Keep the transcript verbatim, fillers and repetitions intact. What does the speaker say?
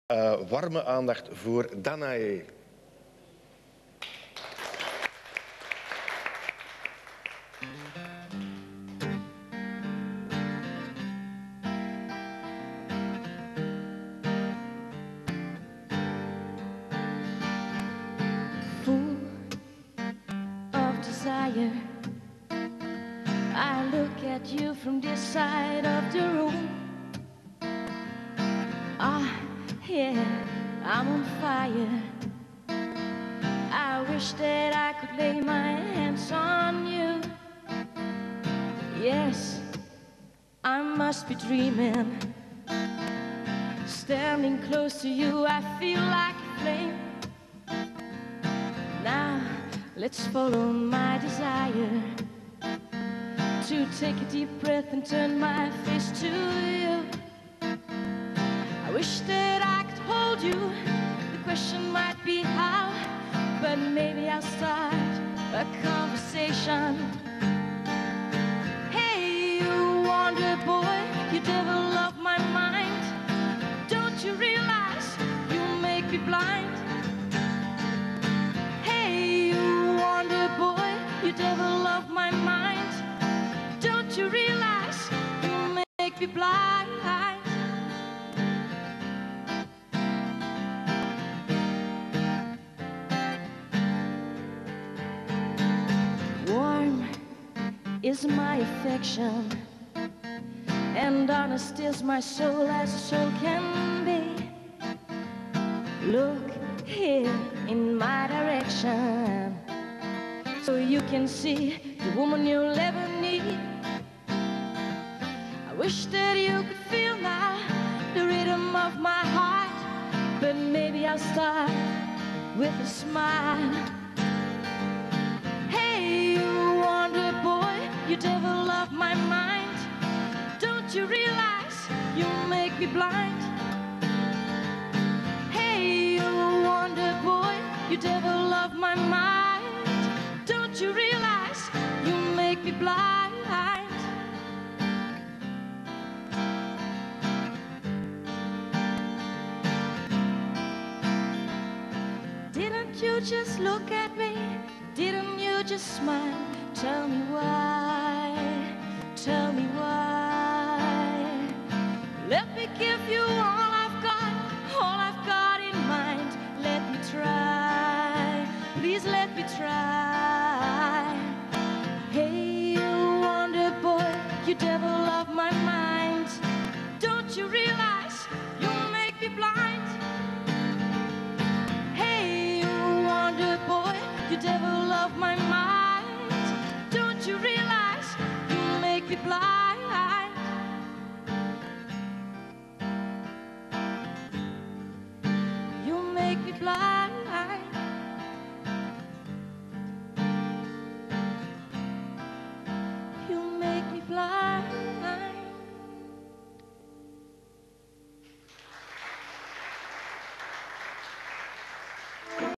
Uh, warme aandacht voor Danae. Full of desire, I look at you from this side of the room. Ah, yeah, I'm on fire. I wish that I could lay my hands on you. Yes, I must be dreaming. Standing close to you, I feel like a flame. Now, let's follow my desire to take a deep breath and turn my face to you. I wish that I could hold you. The question might be how, but maybe I'll start a conversation. Hey, you wonder boy, you devil of my mind. Don't you realize you make me blind? Hey, you wonder boy, you devil of my mind. Don't you realize you make me blind? Warm is my affection, and honest is my soul as a soul can be. Look here in my direction, so you can see the woman you'll ever need. I wish that you could feel now the rhythm of my heart, but maybe I'll start with a smile. You devil of my mind, don't you realize you make me blind? Hey, you wonder boy, you devil of my mind, don't you realize you make me blind? Didn't you just look at me? Didn't you just smile? Tell me why, tell me why. Let me give you all I've got, all I've got in mind. Let me try, please let me try. Hey, you wonder boy, you devil of my mind. Don't you realize you make me blind?